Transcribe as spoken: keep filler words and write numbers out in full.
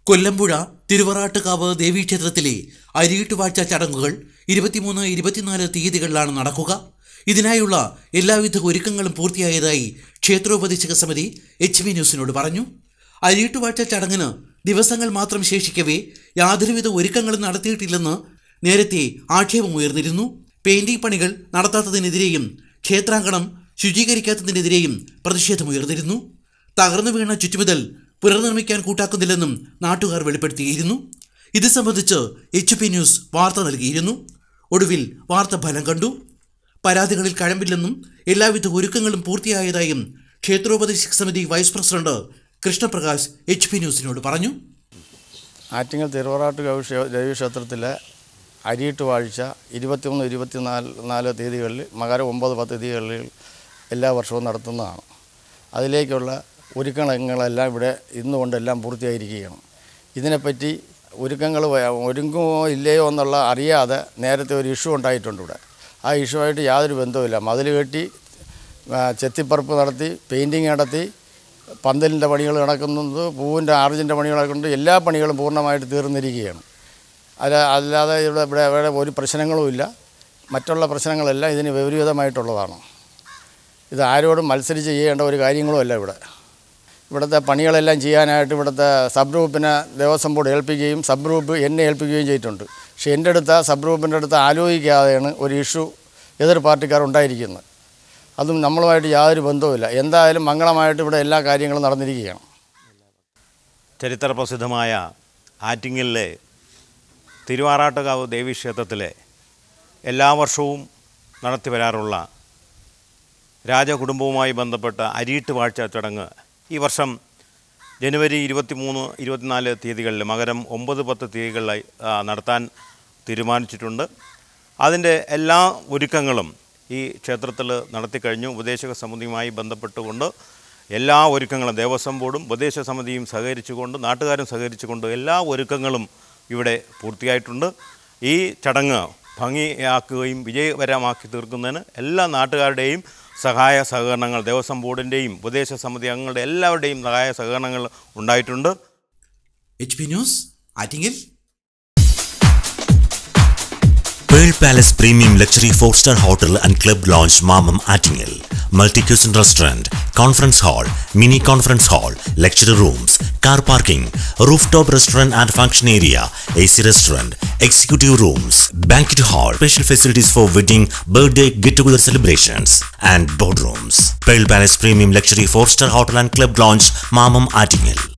കൊല്ലമ്പുഴ തിരുവറാട്ടുകാവ് ദേവീക്ഷേത്രത്തിലെ അരിയിട്ടുവാഴ്ച ചടങ്ങുകൾ ഇരുപത്തിമൂന്ന് ഇരുപത്തിനാല് തീയതികളിലാണ് നടക്കുക. ഇതിനായുള്ള എല്ലാവിധ ഒരുക്കങ്ങളും പൂർത്തിയായതായി ക്ഷേത്രോപദേശക സമിതി എച്ച് ബി ന്യൂസിനോട് പറഞ്ഞു. അരിയിട്ടുവാഴ്ച ചടങ്ങിന് ദിവസങ്ങൾ മാത്രം ശേഷിക്കവേ യാതൊരുവിധ ഒരുക്കങ്ങളും നടത്തിയിട്ടില്ലെന്ന് നേരത്തെ ആക്ഷേപമുയർന്നിരുന്നു. പെയിന്റിംഗ് പണികൾ നടത്താത്തതിനെതിരെയും ക്ഷേത്രാങ്കണം ശുചീകരിക്കാത്തതിനെതിരെയും പ്രതിഷേധമുയർന്നിരുന്നു. തകർന്നു വീണ ചുറ്റുമുതൽ പുനർനിർമ്മിക്കാൻ കൂട്ടാക്കുന്നില്ലെന്നും നാട്ടുകാർ വെളിപ്പെടുത്തിയിരുന്നു. ഇത് സംബന്ധിച്ച് എച്ച് പി ന്യൂസ് വാർത്ത നൽകിയിരുന്നു. ഒടുവിൽ വാർത്ത ഫലം കണ്ടു. പരാതികളിൽ കഴമ്പില്ലെന്നും എല്ലാവിധ ഒരുക്കങ്ങളും പൂർത്തിയായതായും ക്ഷേത്രോപദേശക സമിതി vice president Krishnaprakash H P ന്യൂസിനോട് പറഞ്ഞു. ആറ്റിങ്ങൽ തിരുവറാട്ടുകാവ് ദേവീക്ഷേത്രത്തിലെ അരിയിട്ടുവാഴ്ച ഇരുപത്തിമൂന്ന് ഇരുപത്തിനാല് നാല് തീയതികളിൽ മകരം ഒമ്പത് പത്ത് തീയതികളിൽ എല്ലാ വർഷവും നടത്തുന്നതാണ്. അതിലേക്കുള്ള ഒരുക്കങ്ങളെല്ലാം ഇവിടെ ഇന്നുകൊണ്ടെല്ലാം പൂർത്തിയായിരിക്കുകയാണ്. ഇതിനെപ്പറ്റി ഒരുക്കങ്ങൾ ഒരുങ്ങുമോ ഇല്ലയോ എന്നുള്ള അറിയാതെ നേരത്തെ ഒരു ഇഷ്യൂ ഉണ്ടായിട്ടുണ്ട് ഇവിടെ. ആ ഇഷ്യൂ ആയിട്ട് യാതൊരു ബന്ധവുമില്ല. മതിൽ കെട്ടി ചെത്തിപ്പറപ്പ് നടത്തി പെയിൻറ്റിങ് നടത്തി പന്തലിൻ്റെ പണികൾ നടക്കുന്നത്, പൂവിൻ്റെ ആർജിൻ്റെ പണികൾ നടക്കുന്നുണ്ട്. എല്ലാ പണികളും പൂർണ്ണമായിട്ട് തീർന്നിരിക്കുകയാണ്. അല്ല അല്ലാതെ ഇവിടെ ഇവിടെ ഇവിടെ ഒരു പ്രശ്നങ്ങളുമില്ല. മറ്റുള്ള പ്രശ്നങ്ങളെല്ലാം ഇതിന് വിപരീതമായിട്ടുള്ളതാണ്. ഇത് ആരോടും മത്സരിച്ച് ചെയ്യേണ്ട ഒരു കാര്യങ്ങളും അല്ല. ഇവിടെ ഇവിടുത്തെ പണികളെല്ലാം ചെയ്യാനായിട്ട് ഇവിടുത്തെ സബ് ഗ്രൂപ്പിനെ ദേവസ്വം ബോർഡ് ഏൽപ്പിക്കുകയും സബ് ഗ്രൂപ്പ് എന്നെ ഏൽപ്പിക്കുകയും ചെയ്തിട്ടുണ്ട്. പക്ഷേ എൻ്റെ അടുത്ത് സബ് ഗ്രൂപ്പിൻ്റെ അടുത്ത് ആലോചിക്കാതെയാണ് ഒരു ഇഷ്യൂ എതിർ പാർട്ടിക്കാർ ഉണ്ടായിരിക്കുന്നത്. അതും നമ്മളുമായിട്ട് യാതൊരു ബന്ധവുമില്ല. എന്തായാലും മംഗളമായിട്ട് ഇവിടെ എല്ലാ കാര്യങ്ങളും നടന്നിരിക്കുകയാണ്. ചരിത്ര പ്രസിദ്ധമായ ആറ്റിങ്ങലിലെ തിരുവാറാട്ടുകാവ് ദേവീക്ഷേത്രത്തിലെ എല്ലാ വർഷവും നടത്തി വരാറുള്ള രാജകുടുംബവുമായി ബന്ധപ്പെട്ട അരിയിട്ടുവാഴ്ച ചടങ്ങ് ഈ വർഷം ജനുവരി ഇരുപത്തി മൂന്ന് ഇരുപത്തിനാല് തീയതികളിൽ മകരം ഒമ്പത് പത്ത് തീയതികളിലായി നടത്താൻ തീരുമാനിച്ചിട്ടുണ്ട്. അതിൻ്റെ എല്ലാ ഒരുക്കങ്ങളും ഈ ക്ഷേത്രത്തിൽ നടത്തിക്കഴിഞ്ഞു. ഉപദേശക സമിതിയുമായി ബന്ധപ്പെട്ടുകൊണ്ട് എല്ലാ ഒരുക്കങ്ങളും ദേവസ്വം ബോർഡും ഉപദേശക സമിതിയും സഹകരിച്ചുകൊണ്ട് നാട്ടുകാരും സഹകരിച്ചുകൊണ്ട് എല്ലാ ഒരുക്കങ്ങളും ഇവിടെ പൂർത്തിയായിട്ടുണ്ട്. ഈ ചടങ്ങ് ഭംഗിയാക്കുകയും വിജയകരമാക്കി തീർക്കുന്നതിന് എല്ലാ നാട്ടുകാരുടെയും സഹായ സഹകരണങ്ങൾ, ദേവസ്വം ബോർഡിൻ്റെയും ഉപദേശക സമിതി അംഗങ്ങളുടെ എല്ലാവരുടെയും സഹായ സഹകരണങ്ങൾ ഉണ്ടായിട്ടുണ്ട്. H P news Attingal. Pearl Palace Premium Luxury four star Hotel and Club Lounge Mamam Attingel. Multi-cuisine restaurant, conference hall, mini conference hall, lecture rooms, car parking, rooftop restaurant and function area, A C restaurant, executive rooms, banquet hall, special facilities for wedding, birthday, get-together celebrations and boardrooms. Pearl Palace Premium Luxury four star Hotel and Club Lounge Mamam Attingel.